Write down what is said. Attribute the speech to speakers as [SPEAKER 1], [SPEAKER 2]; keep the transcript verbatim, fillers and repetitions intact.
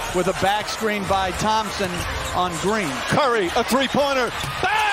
[SPEAKER 1] with a back screen by Thompson on Green.
[SPEAKER 2] Curry, a three-pointer. Bang!